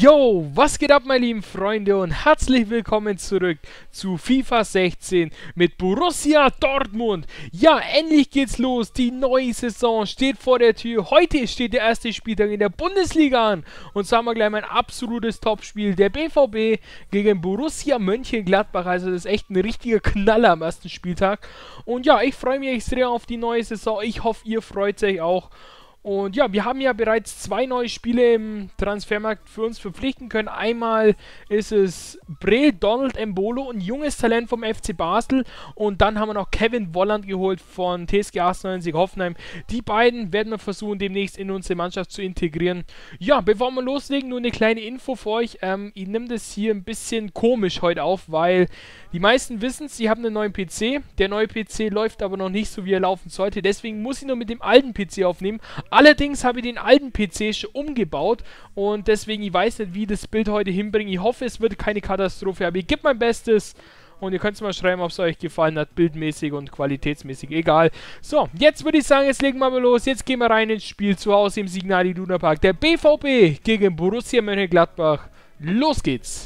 Yo, was geht ab, meine lieben Freunde, und herzlich willkommen zurück zu FIFA 16 mit Borussia Dortmund. Ja, endlich geht's los, die neue Saison steht vor der Tür. Heute steht der erste Spieltag in der Bundesliga an und so haben wir gleich mal ein absolutes Topspiel. Der BVB gegen Borussia Mönchengladbach, also das ist echt ein richtiger Knaller am ersten Spieltag. Und ja, ich freue mich extrem auf die neue Saison, ich hoffe, ihr freut euch auch. Und ja, wir haben ja bereits 2 neue Spiele im Transfermarkt für uns verpflichten können. Einmal ist es Breel Donald Embolo, ein junges Talent vom FC Basel. Und dann haben wir noch Kevin Volland geholt von TSG 98 Hoffenheim. Die beiden werden wir versuchen, demnächst in unsere Mannschaft zu integrieren. Ja, bevor wir loslegen, nur eine kleine Info für euch. Ich nehme das hier ein bisschen komisch heute auf, weil die meisten wissen es, sie haben einen neuen PC. Der neue PC läuft aber noch nicht so, wie er laufen sollte. Deswegen muss ich nur mit dem alten PC aufnehmen. Allerdings habe ich den alten PC schon umgebaut und deswegen, ich weiß nicht, wie ich das Bild heute hinbringe. Ich hoffe, es wird keine Katastrophe, aber ich gebe mein Bestes und ihr könnt es mal schreiben, ob es euch gefallen hat, bildmäßig und qualitätsmäßig, egal. So, jetzt würde ich sagen, jetzt legen wir mal los, jetzt gehen wir rein ins Spiel zu Hause im Signal Iduna Park. Der BVB gegen Borussia Mönchengladbach, los geht's!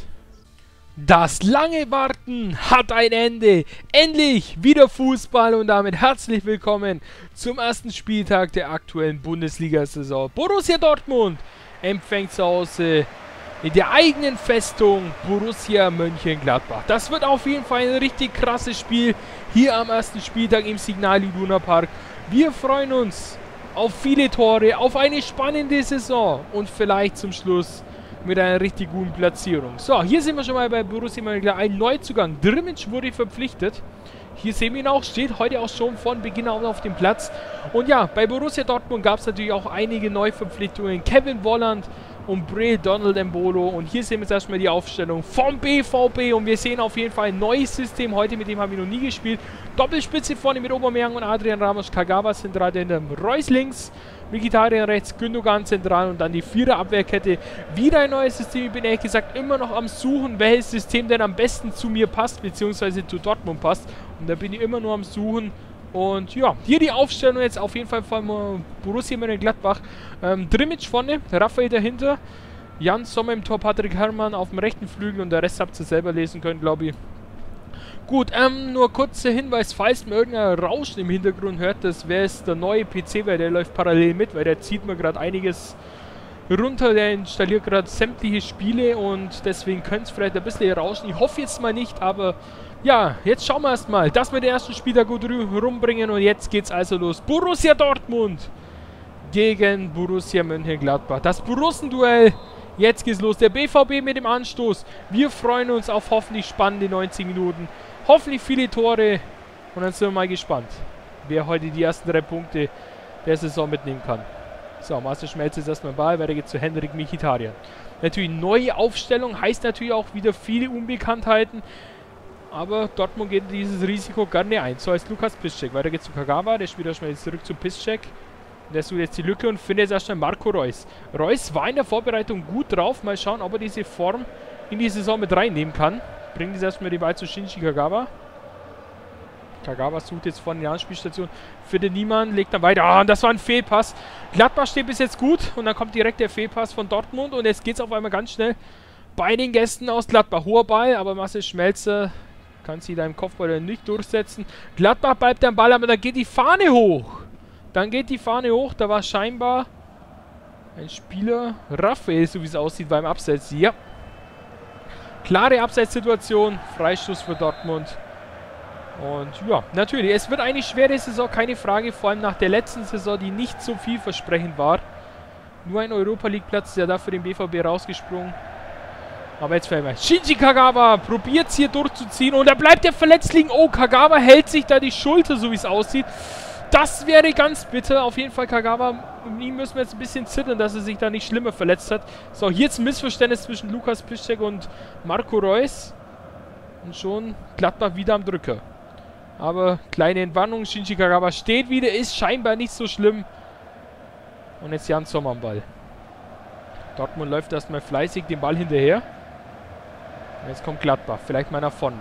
Das lange Warten hat ein Ende. Endlich wieder Fußball und damit herzlich willkommen zum ersten Spieltag der aktuellen Bundesliga-Saison. Borussia Dortmund empfängt zu Hause in der eigenen Festung Borussia Mönchengladbach. Das wird auf jeden Fall ein richtig krasses Spiel hier am ersten Spieltag im Signal Iduna Park. Wir freuen uns auf viele Tore, auf eine spannende Saison und vielleicht zum Schluss mit einer richtig guten Platzierung. So, hier sind wir schon mal bei Borussia Mönchengladbach. Ein Neuzugang. Drimmitsch wurde verpflichtet. Hier sehen wir ihn auch. Steht heute auch schon von Beginn an auf dem Platz. Und ja, bei Borussia Dortmund gab es natürlich auch einige Neuverpflichtungen. Kevin Volland und Breel Donald Embolo. Und hier sehen wir jetzt erstmal die Aufstellung vom BVB. Und wir sehen auf jeden Fall ein neues System. Heute mit dem haben wir noch nie gespielt. Doppelspitze vorne mit Aubameyang und Adrian Ramos. Kagawa zentral hinter Reus links. Mkhitaryan rechts, Gündogan zentral und dann die Vierer-Abwehrkette. Wieder ein neues System. Ich bin ehrlich gesagt immer noch am Suchen, welches System denn am besten zu mir passt, beziehungsweise zu Dortmund passt. Und da bin ich immer nur am Suchen. Und ja, hier die Aufstellung jetzt auf jeden Fall von Borussia Mönchengladbach. Drimmitsch vorne, Raphael dahinter, Jan Sommer im Tor, Patrick Herrmann auf dem rechten Flügel und der Rest habt ihr selber lesen können, glaube ich. Gut, nur kurzer Hinweis, falls man irgendein Rauschen im Hintergrund hört, das wäre jetzt der neue PC, weil der läuft parallel mit, weil der zieht mir gerade einiges runter, der installiert gerade sämtliche Spiele und deswegen könnte es vielleicht ein bisschen rauschen. Ich hoffe jetzt mal nicht, aber ja, jetzt schauen wir erstmal, dass wir den ersten Spieler gut rumbringen und jetzt geht's also los. Borussia Dortmund gegen Borussia Mönchengladbach. Das Borussenduell. Jetzt geht's los. Der BVB mit dem Anstoß. Wir freuen uns auf hoffentlich spannende 90 Minuten. Hoffentlich viele Tore. Und dann sind wir mal gespannt, wer heute die ersten 3 Punkte der Saison mitnehmen kann. So, Marcel Schmelz ist erstmal Ball. Weiter geht's zu Henrik Mkhitaryan. Natürlich neue Aufstellung. Heißt natürlich auch wieder viele Unbekanntheiten. Aber Dortmund geht dieses Risiko gerne ein. So, jetzt Lukas Piszczek. Weiter geht's zu Kagawa. Der spielt erstmal jetzt zurück zu Piszczek. Der sucht jetzt die Lücke und findet jetzt erstmal Marco Reus. Reus war in der Vorbereitung gut drauf. Mal schauen, ob er diese Form in die Saison mit reinnehmen kann. Bringt jetzt erstmal die Ball zu Shinji Kagawa. Kagawa sucht jetzt vorne die Anspielstation. Findet niemand, legt dann weiter. Ah, und das war ein Fehlpass. Gladbach steht bis jetzt gut. Und dann kommt direkt der Fehlpass von Dortmund. Und jetzt geht es auf einmal ganz schnell bei den Gästen aus Gladbach. Hoher Ball, aber Marcel Schmelzer kann sich da im Kopfball nicht durchsetzen. Gladbach bleibt am Ball, aber dann geht die Fahne hoch. Dann geht die Fahne hoch, da war scheinbar ein Spieler, Raphael, so wie es aussieht, beim Abseits. Ja, klare Abseitssituation, Freistoß für Dortmund. Und ja, natürlich, es wird eine schwere Saison, keine Frage, vor allem nach der letzten Saison, die nicht so vielversprechend war. Nur ein Europa-League-Platz ist ja da für den BVB rausgesprungen. Aber jetzt fällt mir. Shinji Kagawa probiert es hier durchzuziehen und da bleibt er verletzt liegen. Oh, Kagawa hält sich da die Schulter, so wie es aussieht. Das wäre ganz bitter. Auf jeden Fall Kagawa, um ihn müssen wir jetzt ein bisschen zittern, dass er sich da nicht schlimmer verletzt hat. So, hier jetzt ein Missverständnis zwischen Lukas Piszczek und Marco Reus. Und schon Gladbach wieder am Drücker. Aber kleine Entwarnung, Shinji Kagawa steht wieder, ist scheinbar nicht so schlimm. Und jetzt Jan Sommer am Ball. Dortmund läuft erstmal fleißig den Ball hinterher. Und jetzt kommt Gladbach, vielleicht mal nach vorne.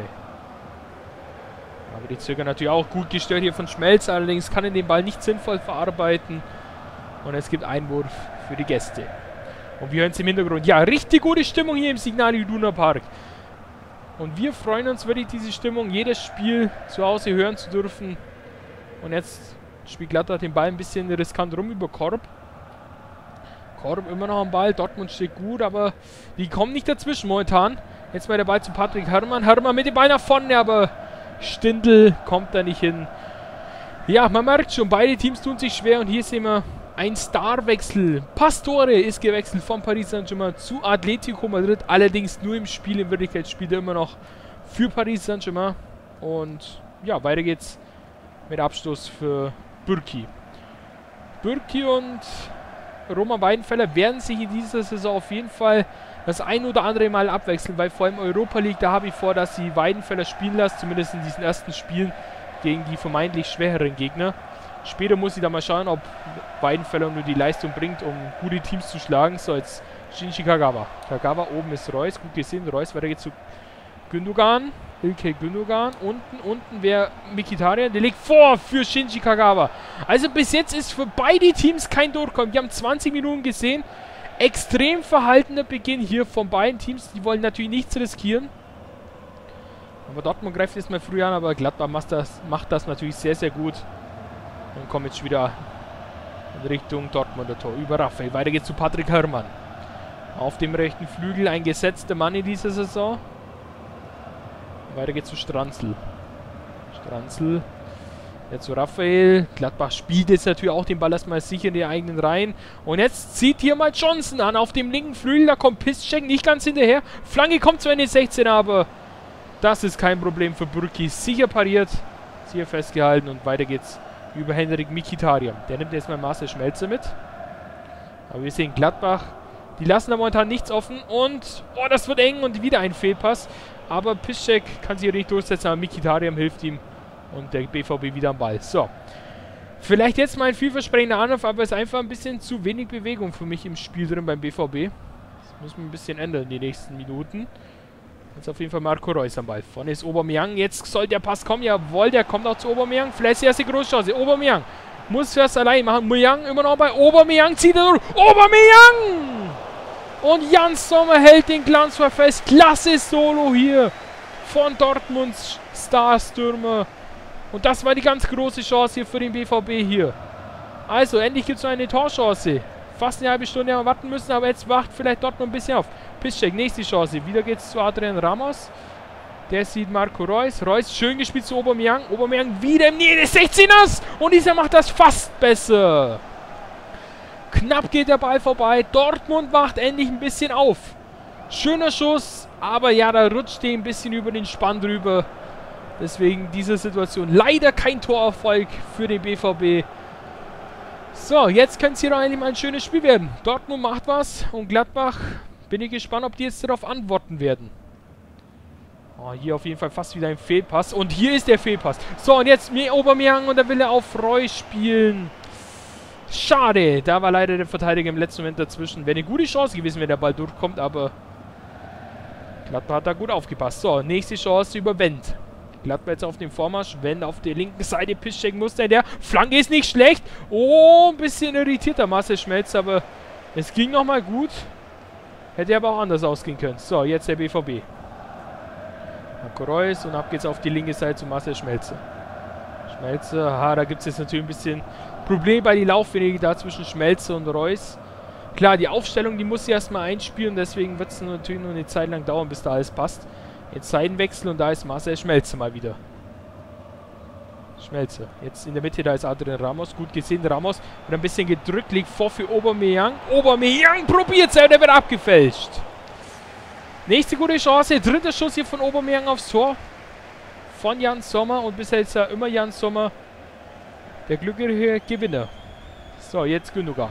Aber die zögern natürlich auch gut gestört hier von Schmelz. Allerdings kann er den Ball nicht sinnvoll verarbeiten. Und es gibt Einwurf für die Gäste. Und wir hören es im Hintergrund. Ja, richtig gute Stimmung hier im Signal Iduna Park. Und wir freuen uns wirklich, diese Stimmung, jedes Spiel zu Hause hören zu dürfen. Und jetzt spielt Gladbach den Ball ein bisschen riskant rum über Korb. Korb immer noch am Ball. Dortmund steht gut, aber die kommen nicht dazwischen momentan. Jetzt mal der Ball zu Patrick Herrmann. Herrmann mit dem Ball nach vorne, aber Stindl kommt da nicht hin. Ja, man merkt schon, beide Teams tun sich schwer. Und hier sehen wir ein Starwechsel. Pastore ist gewechselt von Paris Saint-Germain zu Atletico Madrid. Allerdings nur im Spiel. In Wirklichkeit spielt er immer noch für Paris Saint-Germain. Und ja, weiter geht's mit Abstoß für Bürki. Bürki und Roman Weidenfeller werden sich in dieser Saison auf jeden Fall das ein oder andere Mal abwechseln, weil vor allem Europa League, da habe ich vor, dass sie Weidenfeller spielen lassen, zumindest in diesen ersten Spielen gegen die vermeintlich schwächeren Gegner. Später muss ich da mal schauen, ob Weidenfeller nur die Leistung bringt, um gute Teams zu schlagen. So, jetzt Shinji Kagawa. Kagawa, oben ist Reus, gut gesehen. Reus, weiter geht's zu Gündogan. Ilkay Gündogan. Unten wäre Mkhitaryan. Der legt vor für Shinji Kagawa. Also bis jetzt ist für beide Teams kein Durchkommen. Wir haben 20 Minuten gesehen. Extrem verhaltener Beginn hier von beiden Teams. Die wollen natürlich nichts riskieren. Aber Dortmund greift jetzt mal früh an, aber Gladbach macht das natürlich sehr, sehr gut. Und kommt jetzt wieder in Richtung Dortmunder Tor. Über Raphael. Weiter geht's zu Patrick Herrmann. Auf dem rechten Flügel ein gesetzter Mann in dieser Saison. Weiter geht's zu Stranzl. Stranzl. Jetzt zu Raphael. Gladbach spielt jetzt natürlich auch den Ball erstmal sicher in die eigenen Reihen. Und jetzt zieht hier mal Johnson an auf dem linken Flügel. Da kommt Piszczek nicht ganz hinterher. Flanke kommt zwar in die 16, aber das ist kein Problem für Bürki. Sicher pariert. Sicher festgehalten und weiter geht's über Henrik Mkhitaryan. Der nimmt jetzt mal Marcel Schmelzer mit. Aber wir sehen Gladbach. Die lassen da momentan nichts offen. Und, oh, das wird eng und wieder ein Fehlpass. Aber Piszczek kann sich nicht durchsetzen, aber Mkhitaryan hilft ihm. Und der BVB wieder am Ball. So. Vielleicht jetzt mal ein vielversprechender Anruf, aber es ist einfach ein bisschen zu wenig Bewegung für mich im Spiel drin beim BVB. Das muss man ein bisschen ändern in den nächsten Minuten. Jetzt auf jeden Fall Marco Reus am Ball. Vorne ist Aubameyang. Jetzt soll der Pass kommen. Jawohl, der kommt auch zu Aubameyang. Vielleicht die erste Großchance. Aubameyang muss das allein machen. Aubameyang immer noch bei Aubameyang. Zieht er durch. Aubameyang! Und Jan Sommer hält den Glanzwurf fest. Klasse Solo hier von Dortmunds Starstürmer. Und das war die ganz große Chance hier für den BVB hier. Also, endlich gibt es noch eine Torchance. Fast eine halbe Stunde haben wir warten müssen, aber jetzt wacht vielleicht Dortmund ein bisschen auf. Piszczek, nächste Chance. Wieder geht es zu Adrian Ramos. Der sieht Marco Reus. Reus, schön gespielt zu Aubameyang. Aubameyang wieder im Nähe des 16ers. Und dieser macht das fast besser. Knapp geht der Ball vorbei. Dortmund wacht endlich ein bisschen auf. Schöner Schuss, aber ja, da rutscht der ein bisschen über den Spann drüber. Deswegen diese Situation. Leider kein Torerfolg für den BVB. So, jetzt könnte es hier noch eigentlich mal ein schönes Spiel werden. Dortmund macht was und Gladbach, bin ich gespannt, ob die jetzt darauf antworten werden. Oh, hier auf jeden Fall fast wieder ein Fehlpass. Und hier ist der Fehlpass. So, und jetzt Aubameyang und da will er auf Reus spielen. Schade, da war leider der Verteidiger im letzten Moment dazwischen. Wäre eine gute Chance gewesen, wenn der Ball durchkommt, aber Gladbach hat da gut aufgepasst. So, nächste Chance über Wendt. Gladbach jetzt auf dem Vormarsch. Wendt auf der linken Seite. Piszczek muss in der Flanke ist nicht schlecht. Oh, ein bisschen irritierter Marcel Schmelzer, aber es ging nochmal gut. Hätte aber auch anders ausgehen können. So, jetzt der BVB. Marco Reus und ab geht's auf die linke Seite zu Marcel Schmelzer. Schmelzer, da gibt es jetzt natürlich ein bisschen Problem bei den Laufwegen da zwischen Schmelzer und Reus. Klar, die Aufstellung, die muss sie erstmal einspielen, deswegen wird es natürlich nur eine Zeit lang dauern, bis da alles passt. Jetzt Seitenwechsel und da ist Marcel Schmelzer mal wieder. Schmelzer. Jetzt in der Mitte, da ist Adrian Ramos. Gut gesehen, Ramos wird ein bisschen gedrückt, liegt vor für Aubameyang. Aubameyang probiert es, der wird abgefälscht. Nächste gute Chance, dritter Schuss hier von Aubameyang aufs Tor. Von Jan Sommer und bisher ist ja immer Jan Sommer der glückliche Gewinner. So, jetzt Gündogan.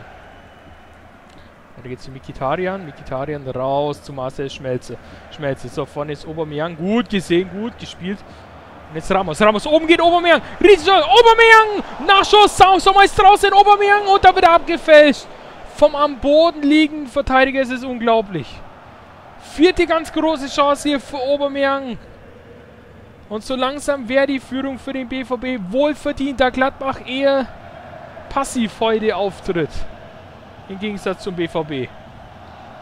Da geht es zu Mkhitaryan. Mkhitaryan raus zu Marcel Schmelzer. Schmelzer. So, vorne ist Aubameyang. Gut gesehen, gut gespielt. Und jetzt Ramos. Ramos, oben geht Aubameyang. Riesenchance. Aubameyang! Nachschuss. Sommer ist draußen. Aubameyang und da wird er abgefälscht. Vom am Boden liegenden Verteidiger ist es unglaublich. Vierte ganz große Chance hier für Aubameyang. Und so langsam wäre die Führung für den BVB wohlverdient, da Gladbach eher passiv heute auftritt. Im Gegensatz zum BVB.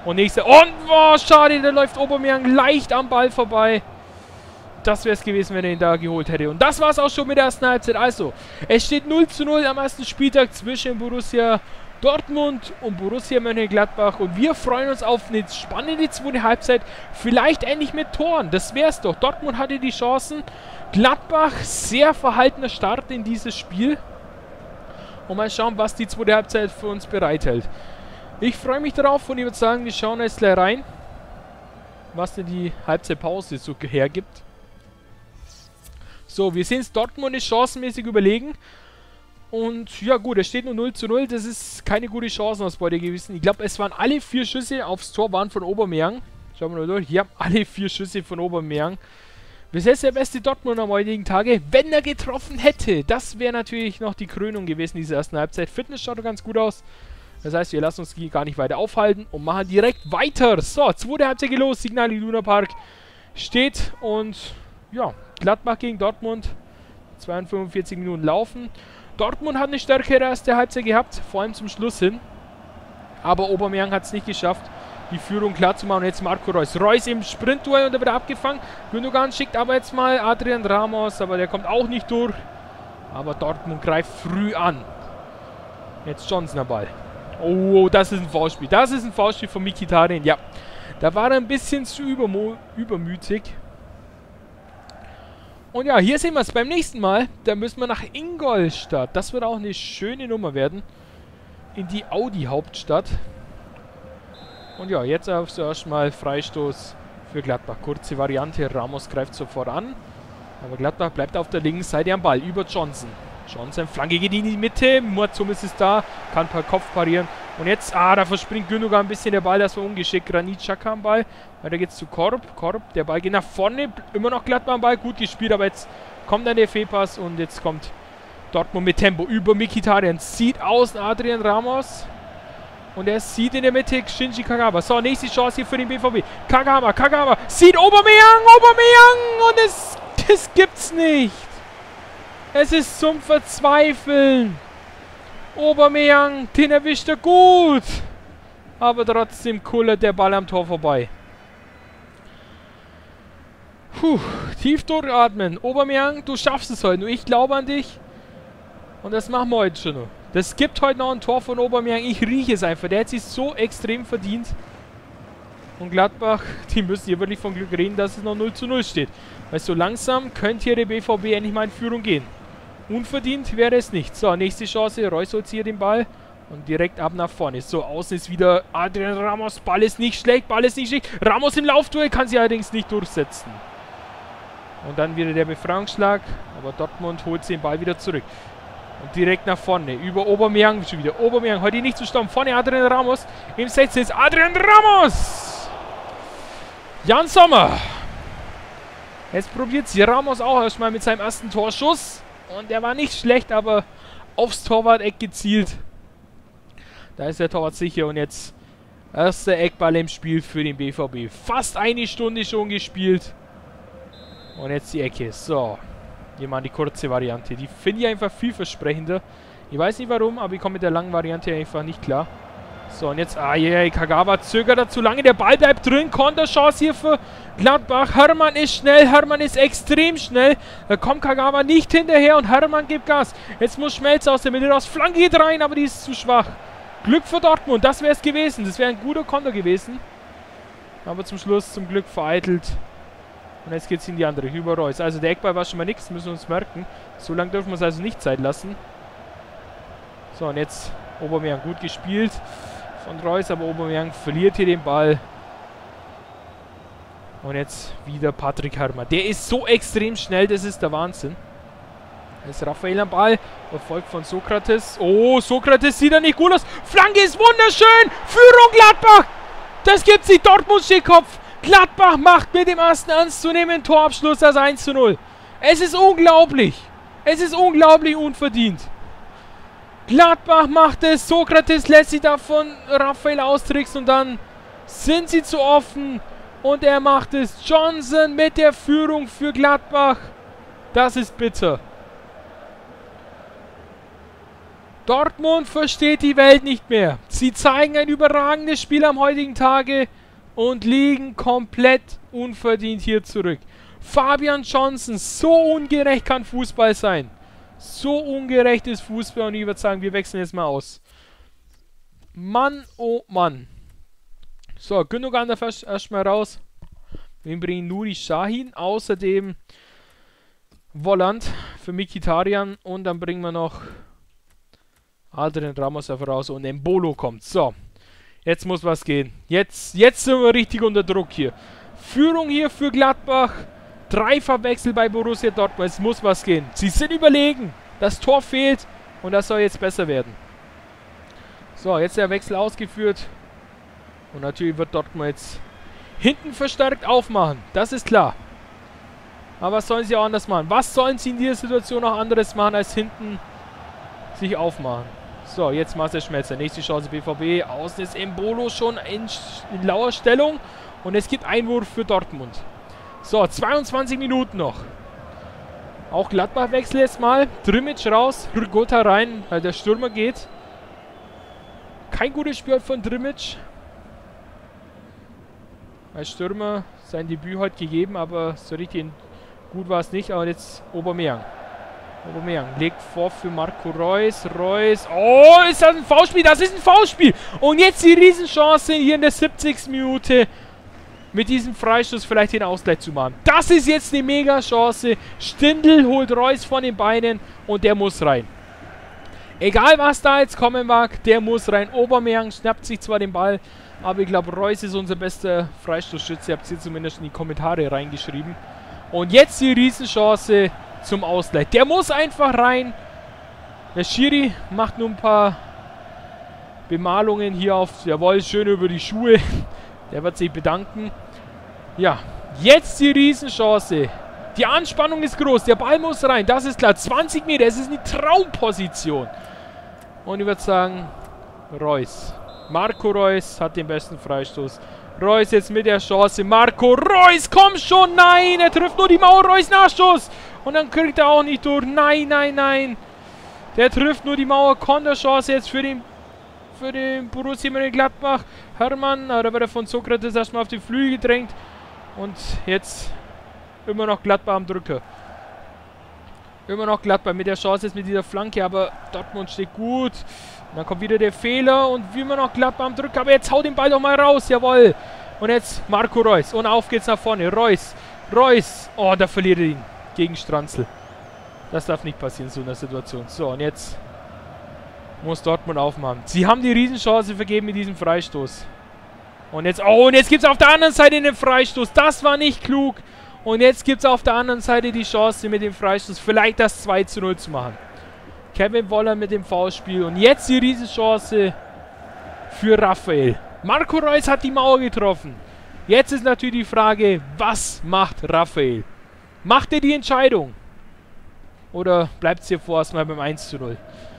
Und nächster. Und, oh, schade, da läuft Aubameyang leicht am Ball vorbei. Das wäre es gewesen, wenn er ihn da geholt hätte. Und das war es auch schon mit der ersten Halbzeit. Also, es steht 0:0 am ersten Spieltag zwischen Borussia Dortmund und Borussia Mönchengladbach. Und wir freuen uns auf eine spannende zweite Halbzeit. Vielleicht endlich mit Toren. Das wäre es doch. Dortmund hatte die Chancen. Gladbach, sehr verhaltener Start in dieses Spiel. Und mal schauen, was die zweite Halbzeit für uns bereithält. Ich freue mich darauf und ich würde sagen, wir schauen jetzt gleich rein, was denn die Halbzeitpause so hergibt. So, wir sehen es, Dortmund ist chancenmäßig überlegen. Und ja gut, es steht nur 0:0. Das ist keine gute Chancenausbeute gewesen. Ich glaube, es waren alle 4 Schüsse aufs Tor waren von Aubameyang. Schauen wir mal durch. Ja, alle 4 Schüsse von Aubameyang. Bis jetzt der beste Dortmund am heutigen Tage, wenn er getroffen hätte. Das wäre natürlich noch die Krönung gewesen dieser ersten Halbzeit. Fitness schaut ganz gut aus. Das heißt, wir lassen uns gar nicht weiter aufhalten und machen direkt weiter. So, zweite Halbzeit los. Signal Iduna Park steht und ja, Gladbach gegen Dortmund. 42 Minuten laufen. Dortmund hat eine stärkere erste Halbzeit gehabt, vor allem zum Schluss hin. Aber Aubameyang hat es nicht geschafft, die Führung klar zu machen. Und jetzt Marco Reus. Reus im Sprintduell und da wird er abgefangen. Gündogan schickt aber jetzt mal Adrian Ramos, aber der kommt auch nicht durch. Aber Dortmund greift früh an. Jetzt Johnson am Ball. Oh, das ist ein Foulspiel. Das ist ein Foulspiel von Mkhitaryan. Ja, da war er ein bisschen zu übermütig. Und ja, hier sehen wir es beim nächsten Mal. Da müssen wir nach Ingolstadt. Das wird auch eine schöne Nummer werden. In die Audi-Hauptstadt. Und ja, jetzt zuerst mal Freistoß für Gladbach. Kurze Variante. Ramos greift sofort an. Aber Gladbach bleibt auf der linken Seite am Ball. Über Johnson. Johnson, Flanke geht in die Mitte. Murzum ist es da. Kann per Kopf parieren. Und jetzt, da verspringt Gündogan ein bisschen der Ball. Das war ungeschickt. Granit Xhaka am Ball. Weiter geht's zu Korb. Korb, der Ball geht nach vorne. Immer noch Gladbach am Ball. Gut gespielt, aber jetzt kommt dann der Fehlpass. Und jetzt kommt Dortmund mit Tempo über Mkhitaryan. Zieht außen Adrian Ramos. Und er sieht in der Mitte Shinji Kagawa. So, nächste Chance hier für den BVB. Kagawa. Sieht Aubameyang. Und das gibt's nicht. Es ist zum Verzweifeln. Aubameyang, den erwischt er gut. Aber trotzdem kullert der Ball am Tor vorbei. Puh, tief durchatmen. Aubameyang, du schaffst es heute. Ich glaube an dich. Und das machen wir heute schon noch. Das gibt heute noch ein Tor von Aubameyang. Ich rieche es einfach. Der hat sich so extrem verdient. Und Gladbach, die müssen hier wirklich von Glück reden, dass es noch 0:0 steht. Weil so langsam könnte hier der BVB endlich mal in Führung gehen. Unverdient wäre es nicht. So, nächste Chance. Reus holt hier den Ball. Und direkt ab nach vorne. So, außen ist wieder Adrian Ramos. Ball ist nicht schlecht. Ramos im Laufduell kann sie allerdings nicht durchsetzen. Und dann wieder der Befreiungsschlag. Aber Dortmund holt den Ball wieder zurück. Und direkt nach vorne. Über Aubameyang schon wieder. Aubameyang heute nicht zu stoppen. Vorne Adrian Ramos. Im 16 ist Adrian Ramos. Jan Sommer. Jetzt probiert sie Ramos auch erstmal mit seinem ersten Torschuss. Und der war nicht schlecht, aber aufs Torwart-Eck gezielt. Da ist der Torwart sicher. Und jetzt erster Eckball im Spiel für den BVB. Fast eine Stunde schon gespielt. Und jetzt die Ecke. So. Hier mal die kurze Variante. Die finde ich einfach vielversprechender. Ich weiß nicht warum, aber ich komme mit der langen Variante einfach nicht klar. So, und jetzt, Kagawa zögert da zu lange. Der Ball bleibt drin. Konterchance hier für Gladbach. Hermann ist schnell. Hermann ist extrem schnell. Da kommt Kagawa nicht hinterher und Hermann gibt Gas. Jetzt muss Schmelz aus der Mitte raus. Flanke geht rein, aber die ist zu schwach. Glück für Dortmund. Das wäre es gewesen. Das wäre ein guter Konter gewesen. Aber zum Schluss zum Glück vereitelt. Und jetzt geht es in die andere. Über Reus. Also der Eckball war schon mal nichts. Müssen wir uns merken. So lange dürfen wir es also nicht Zeit lassen. So, und jetzt Aubameyang gut gespielt von Reus, aber Aubameyang verliert hier den Ball. Und jetzt wieder Patrick Herrmann. Der ist so extrem schnell, das ist der Wahnsinn. Jetzt Raphael am Ball, verfolgt von Sokrates. Oh, Sokrates sieht da nicht gut aus. Flanke ist wunderschön. Führung Gladbach. Das gibt's nicht. Dortmund steht Kopf. Gladbach macht mit dem ersten ernstzunehmenden Torabschluss das 1:0. Es ist unglaublich. Es ist unglaublich unverdient. Gladbach macht es. Sokrates lässt sich davon Raphael austricksen und dann sind sie zu offen. Und er macht es. Johnson mit der Führung für Gladbach. Das ist bitter. Dortmund versteht die Welt nicht mehr. Sie zeigen ein überragendes Spiel am heutigen Tage und liegen komplett unverdient hier zurück. Fabian Johnson, so ungerecht kann Fußball sein. So ungerecht ist Fußball und ich würde sagen, wir wechseln jetzt mal aus. Mann, oh Mann. So, Gündogan darf erstmal raus. Wir bringen Nuri Sahin, außerdem Volland für Mkhitaryan und dann bringen wir noch Adrian Ramos raus und Embolo kommt. So, jetzt muss was gehen. Jetzt sind wir richtig unter Druck hier. Führung hier für Gladbach. Dreifachwechsel bei Borussia Dortmund. Es muss was gehen. Sie sind überlegen. Das Tor fehlt und das soll jetzt besser werden. So, jetzt der Wechsel ausgeführt. Und natürlich wird Dortmund jetzt hinten verstärkt aufmachen. Das ist klar. Aber was sollen sie auch anders machen? Was sollen sie in dieser Situation auch anderes machen, als hinten sich aufmachen? So, jetzt Marcel Schmelzer. Nächste Chance BVB. Außen ist Embolo schon in lauer Stellung. Und es gibt Einwurf für Dortmund. So, 22 Minuten noch. Auch Gladbach wechselt jetzt mal. Drimic raus, Hrgota rein, weil der Stürmer geht. Kein gutes Spiel von Drimic. Als Stürmer sein Debüt heute gegeben, aber so richtig gut war es nicht. Aber jetzt Aubameyang. Aubameyang legt vor für Marco Reus. Reus. Oh, ist das ein Foulspiel? Das ist ein Foulspiel. Und jetzt die Riesenchance hier in der 70. Minute. Mit diesem Freistoß vielleicht den Ausgleich zu machen. Das ist jetzt eine mega Chance. Stindl holt Reus von den Beinen und der muss rein. Egal was da jetzt kommen mag, der muss rein. Aubameyang schnappt sich zwar den Ball, aber ich glaube Reus ist unser bester Freistoßschütze. Ihr habt es hier zumindest in die Kommentare reingeschrieben. Und jetzt die Riesenchance zum Ausgleich. Der muss einfach rein. Der Schiri macht nur ein paar Bemalungen hier auf. Jawohl, schön über die Schuhe. Der wird sich bedanken. Ja, jetzt die Riesenchance. Die Anspannung ist groß. Der Ball muss rein. Das ist klar. 20 Meter. Es ist eine Traumposition. Und ich würde sagen, Reus. Marco Reus hat den besten Freistoß. Reus jetzt mit der Chance. Marco Reus, komm schon. Nein, er trifft nur die Mauer. Reus Nachschuss. Und dann kriegt er auch nicht durch. Nein, nein, nein. Der trifft nur die Mauer. Konterchance jetzt für den Borussia Mönchengladbach. Hermann, da wird er von Sokrates erstmal auf die Flügel gedrängt. Und jetzt immer noch Gladbach am Drücker. Immer noch Gladbach mit der Chance jetzt mit dieser Flanke, aber Dortmund steht gut. Und dann kommt wieder der Fehler und wie immer noch Gladbach am Drücker. Aber jetzt haut den Ball doch mal raus, jawohl. Und jetzt Marco Reus. Und auf geht's nach vorne. Reus. Reus. Oh, da verliert er ihn gegen Stranzl. Das darf nicht passieren in so einer Situation. So, und jetzt muss Dortmund aufmachen. Sie haben die Riesenchance vergeben mit diesem Freistoß. Und jetzt, oh, und jetzt gibt es auf der anderen Seite den Freistoß. Das war nicht klug. Und jetzt gibt es auf der anderen Seite die Chance mit dem Freistoß, vielleicht das 2:0 zu machen. Kevin Volland mit dem Foulspiel. Und jetzt die Riesenchance für Raphael. Marco Reus hat die Mauer getroffen. Jetzt ist natürlich die Frage, was macht Raphael? Macht er die Entscheidung? Oder bleibt es hier vorerst mal beim 1:0?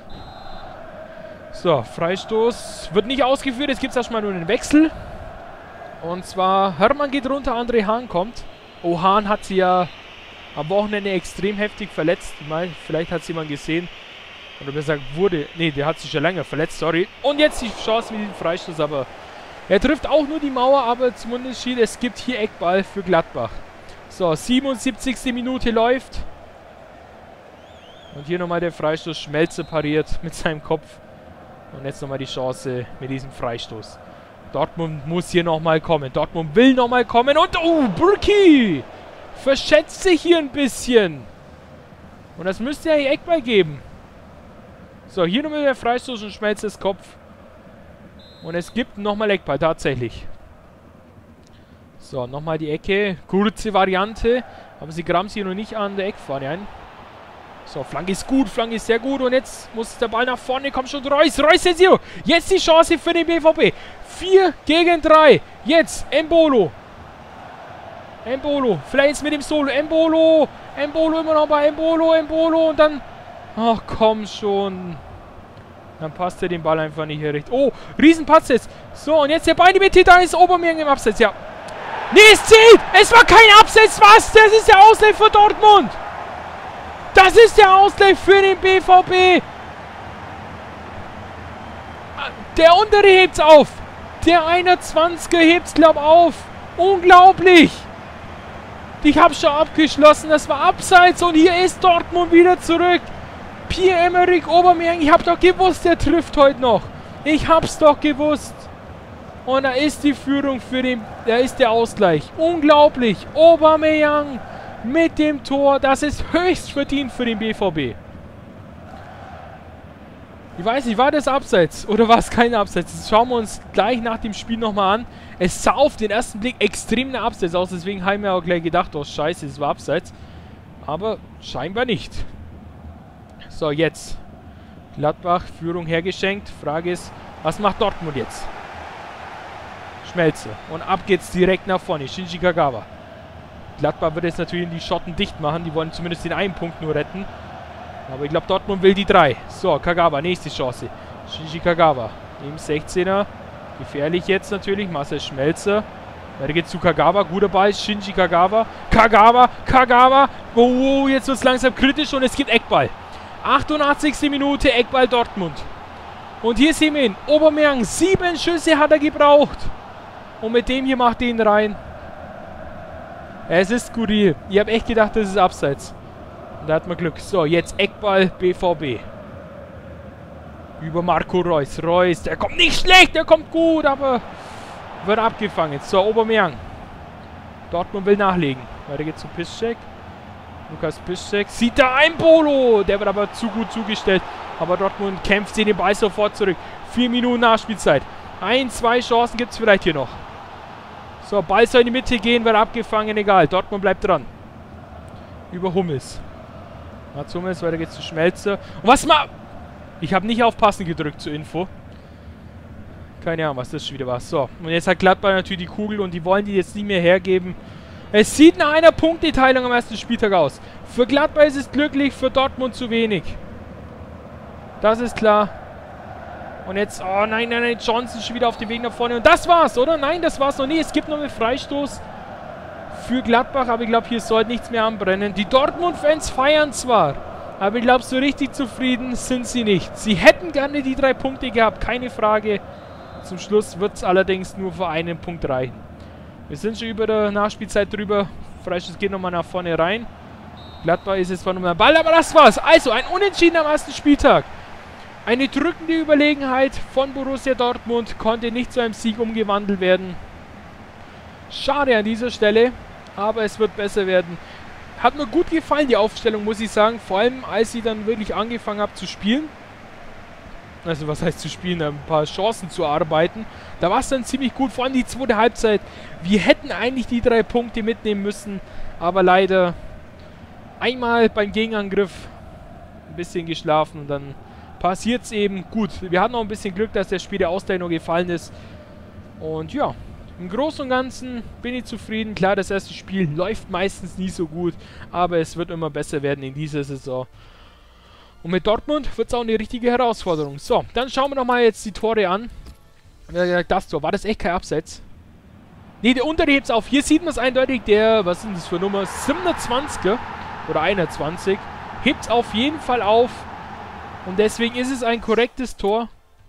So, Freistoß wird nicht ausgeführt. Jetzt gibt es erstmal nur einen Wechsel. Und zwar, Hermann geht runter, André Hahn kommt. Oh, Hahn hat sie ja am Wochenende extrem heftig verletzt. Vielleicht hat es jemand gesehen. Oder besser wurde, nee, der hat sich schon länger verletzt, sorry. Und jetzt die Chance mit dem Freistoß, aber er trifft auch nur die Mauer, aber zum Unterschied, es gibt hier Eckball für Gladbach. So, 77. Minute läuft. Und hier nochmal der Freistoß. Schmelzer pariert mit seinem Kopf. Und jetzt nochmal die Chance mit diesem Freistoß. Dortmund muss hier nochmal kommen. Dortmund will nochmal kommen. Und, oh, Burki verschätzt sich hier ein bisschen. Und das müsste ja hier Eckball geben. So, hier nochmal der Freistoß und Schmelzers Kopf. Und es gibt nochmal Eckball, tatsächlich. So, nochmal die Ecke. Kurze Variante. Aber sie graben sich noch nicht an der Eckfahne ein. So, Flanke ist gut, Flanke ist sehr gut. Und jetzt muss der Ball nach vorne. Kommt schon Reus. Reus ist hier. Jetzt die Chance für den BVB. 4 gegen 3. Jetzt Embolo. Embolo. Vielleicht jetzt mit dem Solo. Embolo. Embolo immer noch bei Embolo. Embolo. Und dann... Ach, komm schon. Dann passt er den Ball einfach nicht hier richtig. Oh, Riesenpatz jetzt. So, und jetzt der Ball in die Mitte. Da ist Aubameyang im Abseits. Ja. Nee, es zählt. Es war kein Abseits. Was? Das ist der Ausgleich für Dortmund. Das ist der Ausgleich für den BVB. Der untere hebt's auf. Der 21er hebt's, glaub auf. Unglaublich. Ich hab's schon abgeschlossen. Das war abseits. Und hier ist Dortmund wieder zurück. Pierre-Emerick Aubameyang. Ich hab doch gewusst, der trifft heute noch. Ich hab's doch gewusst. Und da ist die Führung für den... Da ist der Ausgleich. Unglaublich. Aubameyang mit dem Tor. Das ist höchst verdient für den BVB. Ich weiß nicht, war das Abseits oder war es kein Abseits? Das schauen wir uns gleich nach dem Spiel nochmal an. Es sah auf den ersten Blick extrem nach Abseits aus, deswegen haben wir auch gleich gedacht, oh scheiße, es war Abseits. Aber scheinbar nicht. So, jetzt. Gladbach, Führung hergeschenkt. Frage ist, was macht Dortmund jetzt? Schmelze. Und ab geht's direkt nach vorne. Shinji Kagawa. Gladbach wird jetzt natürlich die Schotten dicht machen. Die wollen zumindest den einen Punkt nur retten. Aber ich glaube, Dortmund will die 3. So, Kagawa, nächste Chance. Shinji Kagawa im 16er. Gefährlich jetzt natürlich. Marcel Schmelzer. Weiter geht's zu Kagawa. Guter Ball. Shinji Kagawa. Kagawa. Oh, jetzt wird es langsam kritisch und es gibt Eckball. 88. Minute, Eckball Dortmund. Und hier sehen wir ihn. Aubameyang, 7 Schüsse hat er gebraucht. Und mit dem hier macht er ihn rein. Es ist skurril. Ich habe echt gedacht, das ist Abseits. Und da hat man Glück. So, jetzt Eckball BVB. Über Marco Reus. Reus, der kommt nicht schlecht, der kommt gut, aber wird abgefangen. So, Aubameyang. Dortmund will nachlegen. Weiter geht's zu Piszczek. Lukas Piszczek sieht da ein Bolo. Der wird aber zu gut zugestellt. Aber Dortmund kämpft sich den Ball sofort zurück. 4 Minuten Nachspielzeit. 1, 2 Chancen gibt es vielleicht hier noch. So, Ball soll in die Mitte gehen, wird abgefangen, egal. Dortmund bleibt dran. Über Hummels. Mats Hummels, weiter geht's zu Schmelzer. Und was mal... Ich habe nicht auf Passen gedrückt zur Info. Keine Ahnung, was das schon wieder war. So, und jetzt hat Gladbach natürlich die Kugel und die wollen die jetzt nicht mehr hergeben. Es sieht nach einer Punkteteilung am ersten Spieltag aus. Für Gladbach ist es glücklich, für Dortmund zu wenig. Das ist klar. Und jetzt, oh nein, Johnson schon wieder auf dem Weg nach vorne. Und das war's, oder? Nein, das war's noch nie. Es gibt noch einen Freistoß für Gladbach, aber ich glaube, hier sollte nichts mehr anbrennen. Die Dortmund-Fans feiern zwar, aber ich glaube, so richtig zufrieden sind sie nicht. Sie hätten gerne die 3 Punkte gehabt, keine Frage. Zum Schluss wird es allerdings nur für einen Punkt reichen. Wir sind schon über der Nachspielzeit drüber. Freistoß geht nochmal nach vorne rein. Gladbach ist jetzt zwar nochmal Ball, aber das war's. Also, ein Unentschieden am ersten Spieltag. Eine drückende Überlegenheit von Borussia Dortmund konnte nicht zu einem Sieg umgewandelt werden. Schade an dieser Stelle, aber es wird besser werden. Hat mir gut gefallen, die Aufstellung, muss ich sagen. Vor allem, als ich dann wirklich angefangen habe zu spielen. Also, was heißt zu spielen? Ein paar Chancen zu arbeiten. Da war es dann ziemlich gut, vor allem die zweite Halbzeit. Wir hätten eigentlich die 3 Punkte mitnehmen müssen, aber leider einmal beim Gegenangriff ein bisschen geschlafen und dann passiert es eben. Gut, wir hatten noch ein bisschen Glück, dass der Spiel der Ausgleich noch gefallen ist. Und ja, im Großen und Ganzen bin ich zufrieden. Klar, das erste Spiel läuft meistens nie so gut, aber es wird immer besser werden in dieser Saison. Und mit Dortmund wird es auch eine richtige Herausforderung. So, dann schauen wir nochmal jetzt die Tore an. Das Tor, war das echt kein Abseits? Ne, der untere hebt es auf. Hier sieht man es eindeutig. Der, was sind das für Nummer? 27er oder 21. Hebt es auf jeden Fall auf. Und deswegen ist es ein korrektes Tor.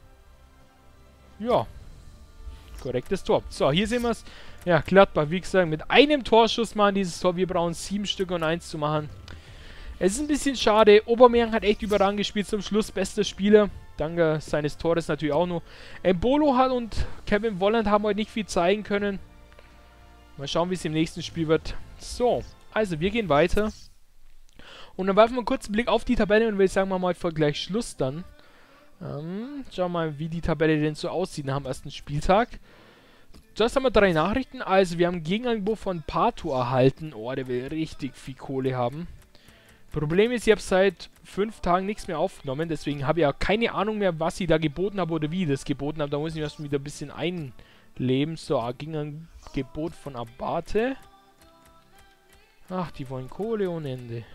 Ja. Korrektes Tor. So, hier sehen wir es. Ja, Gladbach, wie gesagt, mit einem Torschuss machen dieses Tor. Wir brauchen 7 Stück und 1 zu machen. Es ist ein bisschen schade. Aubameyang hat echt überragend gespielt zum Schluss. Bester Spieler. Dank seines Tores natürlich auch noch. Embolo hat und Kevin Volland haben heute nicht viel zeigen können. Mal schauen, wie es im nächsten Spiel wird. So, also wir gehen weiter. Und dann werfen wir einen kurzen Blick auf die Tabelle und will sagen wir mal gleich Schluss dann. Schauen wir mal, wie die Tabelle denn so aussieht nach dem ersten Spieltag. Zuerst haben wir 3 Nachrichten. Also wir haben ein Gegenangebot von Pato erhalten. Oh, der will richtig viel Kohle haben. Problem ist, ich habe seit 5 Tagen nichts mehr aufgenommen, deswegen habe ich ja keine Ahnung mehr, was ich da geboten habe oder wie ich das geboten habe. Da muss ich mich erst wieder ein bisschen einleben. So, ging ein Gebot von Abate. Ach, die wollen Kohle ohne Ende.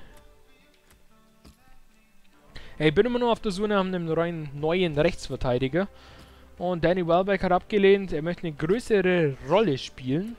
Ich bin immer noch auf der Suche nach einem neuen Rechtsverteidiger. Und Danny Welbeck hat abgelehnt, er möchte eine größere Rolle spielen.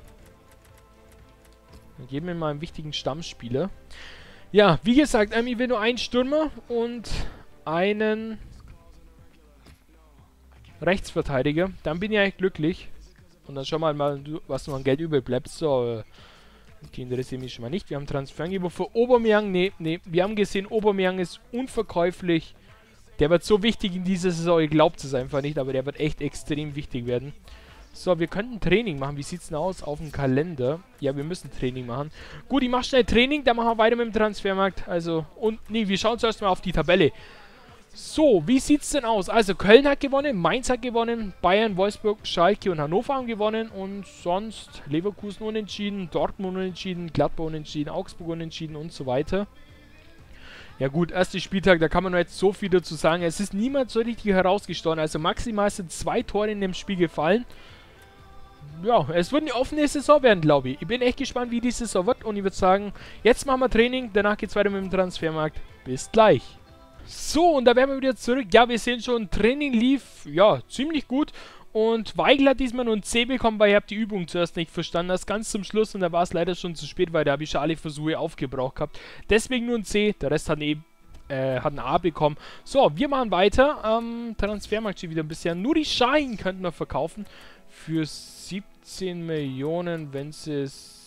Dann geben wir mal einen wichtigen Stammspieler. Ja, wie gesagt, ich will nur einen Stürmer und einen Rechtsverteidiger. Dann bin ich eigentlich glücklich. Und dann schauen wir mal, was noch an Geld übrig bleibt. So, die interessieren mich schon mal nicht. Wir haben Transferangebot für Aubameyang. Nee, wir haben gesehen, Aubameyang ist unverkäuflich. Der wird so wichtig in dieser Saison, ihr glaubt es einfach nicht, aber der wird echt extrem wichtig werden. So, wir könnten Training machen. Wie sieht es denn aus auf dem Kalender? Ja, wir müssen Training machen. Gut, ich mache schnell Training, dann machen wir weiter mit dem Transfermarkt. Also, und nee, wir schauen zuerst mal auf die Tabelle. So, wie sieht es denn aus? Also, Köln hat gewonnen, Mainz hat gewonnen, Bayern, Wolfsburg, Schalke und Hannover haben gewonnen. Und sonst Leverkusen unentschieden, Dortmund unentschieden, Gladbach unentschieden, Augsburg unentschieden und so weiter. Ja gut, erster Spieltag, da kann man jetzt so viel dazu sagen. Es ist niemand so richtig herausgestochen. Also maximal sind 2 Tore in dem Spiel gefallen. Ja, es wird eine offene Saison werden, glaube ich. Ich bin echt gespannt, wie die Saison wird. Und ich würde sagen, jetzt machen wir Training. Danach geht es weiter mit dem Transfermarkt. Bis gleich. So, und da wären wir wieder zurück. Ja, wir sehen schon, Training lief, ja, ziemlich gut. Und Weigl hat diesmal nur ein C bekommen, weil ich habe die Übung zuerst nicht verstanden. Das ganz zum Schluss und da war es leider schon zu spät, weil da habe ich schon alle Versuche aufgebraucht gehabt. Deswegen nur ein C, der Rest hat ein A bekommen. So, wir machen weiter. Transfermarkt steht wieder ein bisschen. Nuri Sahin könnten wir verkaufen für 17 Millionen, wenn sie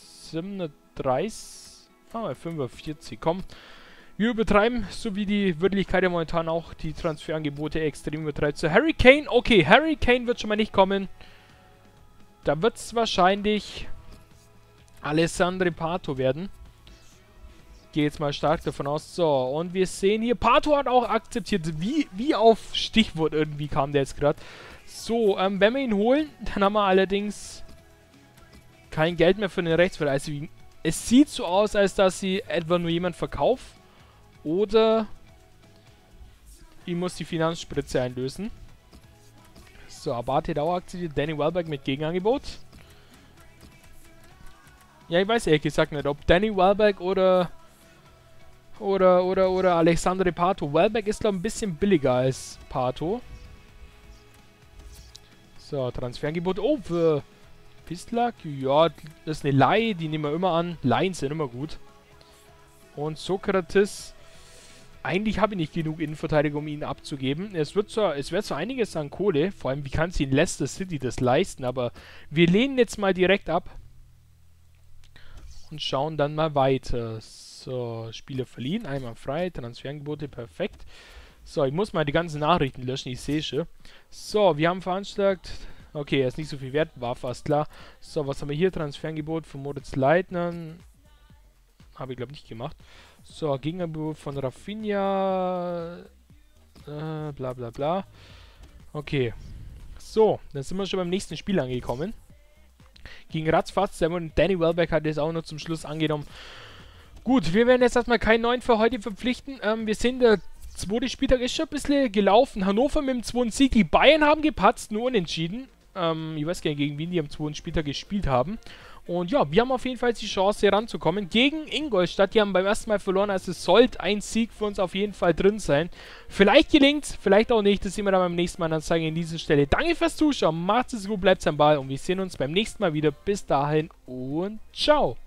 37, 45, komm. Wir übertreiben, so wie die Wirklichkeit ja momentan auch die Transferangebote extrem übertreibt. So, Harry Kane, okay, Harry Kane wird schon mal nicht kommen. Da wird es wahrscheinlich Alessandro Pato werden. Gehe jetzt mal stark davon aus. So, und wir sehen hier, Pato hat auch akzeptiert, wie auf Stichwort irgendwie kam der jetzt gerade. So, wenn wir ihn holen, dann haben wir allerdings kein Geld mehr für den Rechtsverteidiger. Also, es sieht so aus, als dass sie etwa nur jemand verkauft. Oder ich muss die Finanzspritze einlösen. So, Abate Dauer aktiviert. Danny Welbeck mit Gegenangebot. Ja, ich weiß ehrlich gesagt nicht, ob Danny Welbeck oder Alessandro Pato. Welbeck ist, glaube ich, ein bisschen billiger als Pato. So, Transferangebot. Oh, für Pistlak. Ja, das ist eine Leihe, die nehmen wir immer an. Leihen sind immer gut. Und Sokrates. Eigentlich habe ich nicht genug Innenverteidiger, um ihn abzugeben. Es wird zwar einiges an Kohle, vor allem wie kann sich in Leicester City das leisten, aber wir lehnen jetzt mal direkt ab und schauen dann mal weiter. So, Spieler verliehen, einmal frei, Transferangebote, perfekt. So, ich muss mal die ganzen Nachrichten löschen, ich sehe schon. So, wir haben veranschlagt, okay, er ist nicht so viel wert, war fast klar. So, was haben wir hier? Transferangebot von Moritz Leitner, habe ich glaube nicht gemacht. So, Gegenangebot von Rafinha. Bla bla bla. Okay. So, dann sind wir schon beim nächsten Spiel angekommen. Gegen Ratzfatz. Danny Welbeck hat es auch noch zum Schluss angenommen. Gut, wir werden jetzt erstmal keinen neuen für heute verpflichten. Wir sehen, der zweite Spieltag ist schon ein bisschen gelaufen. Hannover mit dem 2. Sieg. Die Bayern haben gepatzt, nur unentschieden. Ich weiß gar nicht, gegen wen die am 2. Spieltag gespielt haben. Und ja, wir haben auf jeden Fall die Chance, hier ranzukommen. Gegen Ingolstadt, die haben beim ersten Mal verloren, also es sollte ein Sieg für uns auf jeden Fall drin sein. Vielleicht gelingt es, vielleicht auch nicht, das sehen wir dann beim nächsten Mal. Dann sage ich an dieser Stelle danke fürs Zuschauen, macht es gut, bleibt am Ball und wir sehen uns beim nächsten Mal wieder. Bis dahin und ciao!